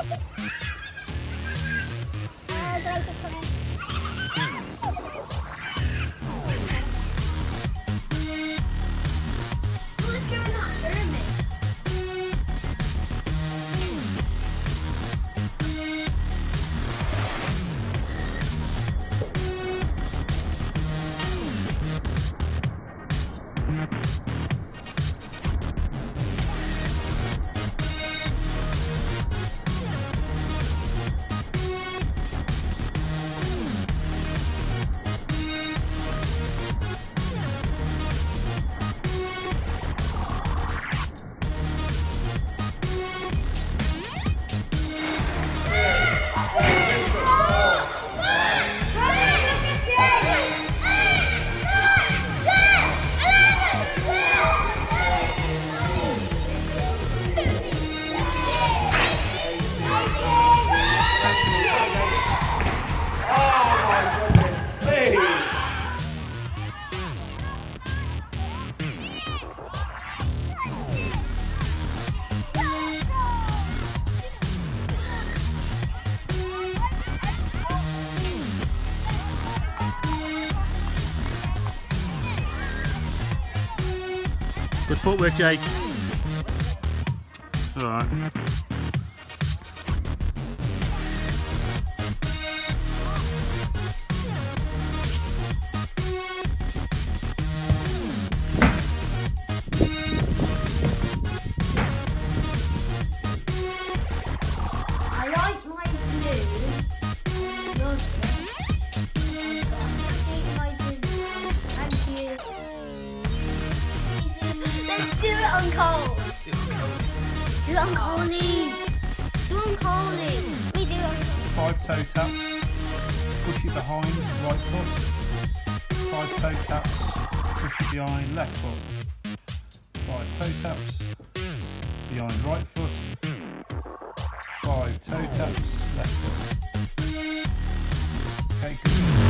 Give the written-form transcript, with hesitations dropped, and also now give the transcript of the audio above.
Good footwork, Jake. Alright. I like my blue. Let's do it on cold. Do it on Coley. Do it on Coley. We do it on Coley. 5 toe taps. Push it behind right foot. 5 toe taps. Push it behind left foot. 5 toe taps. Behind right foot. 5 toe taps left foot. Okay, good.